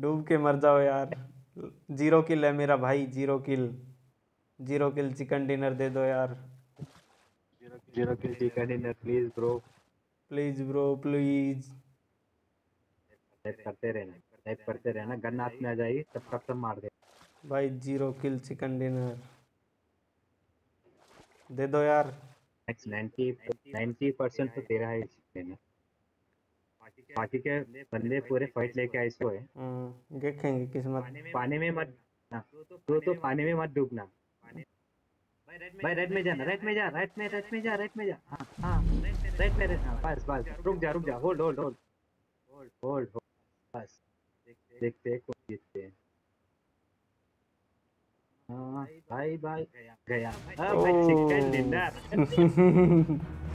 डूब के मर जाओ यार। 0 किल है मेरा भाई, 0 किल। 0 किल चिकन डिनर दे दो यार। Zero kill chicken dinner please bro. Please bro please. Type करते रहना, गन हाथ में आ जाएगी तब कब तब मार दे। भाई 0 किल चिकन डिनर दे दो यार। 90% तो तेरा है इसमें। बाकी के बंदे पूरे फाइट लेके आए सो है। देखेंगे किस्मत। पानी में मत ना, तो पानी में मत डूबना। भाई राइट में जाना, राइट में जा, राइट में जा। हाँ हाँ, राइट, हाँ बस बस, रुक जा, होल्ड होल्ड होल्ड होल्ड, बस देखते हैं कौन जीतते हैं। हाँ भाई भाई गया, हाँ भाई चिकन ओ डिनर।